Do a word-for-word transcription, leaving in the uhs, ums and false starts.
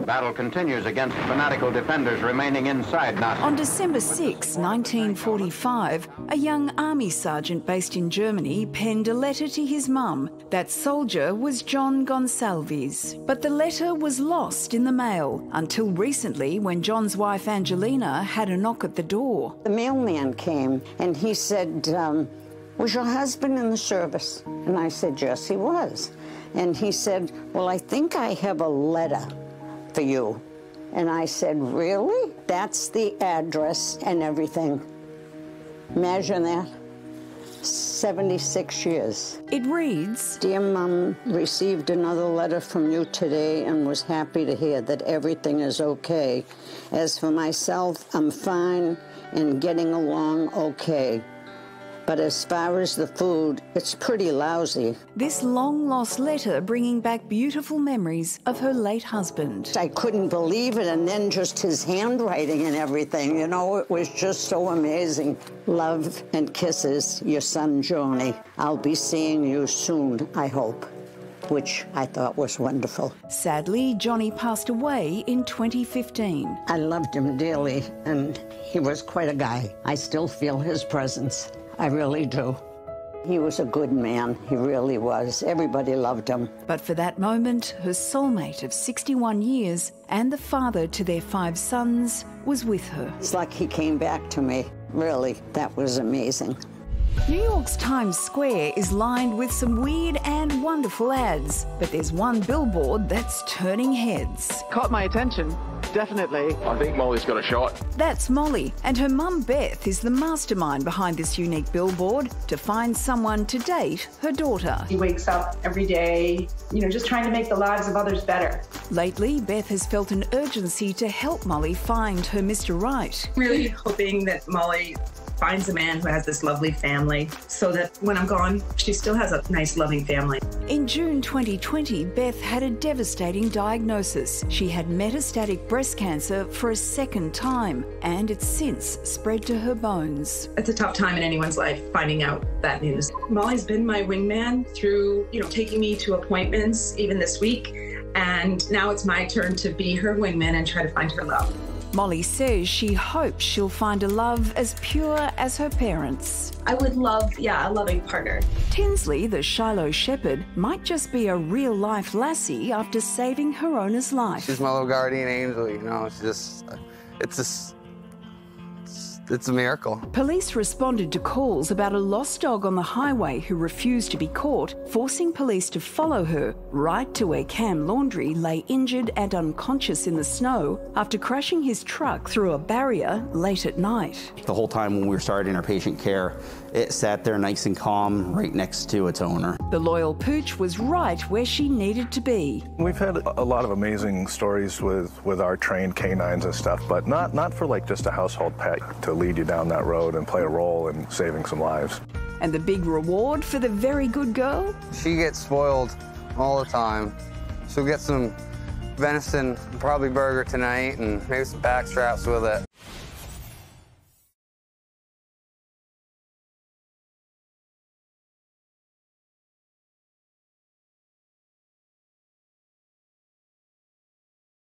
battle continues against fanatical defenders remaining inside Nazi. On December sixth, nineteen forty-five, a young army sergeant based in Germany penned a letter to his mum. That soldier was John Gonsalves. But the letter was lost in the mail until recently, when John's wife Angelina had a knock at the door. The mailman came and he said, um, was your husband in the service? And I said, yes, he was. And he said, well, I think I have a letter for you. And I said, really? That's the address and everything. Imagine that. seventy-six years. It reads, Dear Mum, received another letter from you today and was happy to hear that everything is okay. As for myself, I'm fine and getting along okay. But as far as the food, it's pretty lousy. This long-lost letter bringing back beautiful memories of her late husband. I couldn't believe it, and then just his handwriting and everything, you know, it was just so amazing. Love and kisses, your son, Joni. I'll be seeing you soon, I hope, which I thought was wonderful. Sadly, Johnny passed away in twenty fifteen. I loved him dearly, and he was quite a guy. I still feel his presence. I really do. He was a good man, he really was. Everybody loved him. But for that moment, her soulmate of sixty-one years and the father to their five sons was with her. It's like he came back to me. Really, that was amazing. New York's Times Square is lined with some weird and wonderful ads, but there's one billboard that's turning heads. Caught my attention. Definitely. I think Molly's got a shot. That's Molly, and her mum Beth is the mastermind behind this unique billboard to find someone to date her daughter. He wakes up every day, you know, just trying to make the lives of others better. Lately, Beth has felt an urgency to help Molly find her Mister Right. Really hoping that Molly finds a man who has this lovely family so that when I'm gone, she still has a nice, loving family. In June twenty twenty, Beth had a devastating diagnosis. She had metastatic breast cancer for a second time, and it's since spread to her bones. It's a tough time in anyone's life, finding out that news. Molly's been my wingman through, you know, taking me to appointments, even this week, and now it's my turn to be her wingman and try to find her love. Molly says she hopes she'll find a love as pure as her parents. I would love, yeah, a loving partner. Tinsley, the Shiloh shepherd, might just be a real-life Lassie after saving her owner's life. She's my little guardian angel, you know. It's just, it's just, it's, it's a miracle. Police responded to calls about a lost dog on the highway who refused to be caught, forcing police to follow her right to where Cam Laundrie lay injured and unconscious in the snow after crashing his truck through a barrier late at night. The whole time when we were starting our patient care, it sat there nice and calm right next to its owner. The loyal pooch was right where she needed to be. We've had a lot of amazing stories with, with our trained canines and stuff, but not, not for like just a household pet to lead you down that road and play a role in saving some lives. And the big reward for the very good girl? She gets spoiled all the time. She'll get some venison, probably burger tonight, and maybe some back straps with it.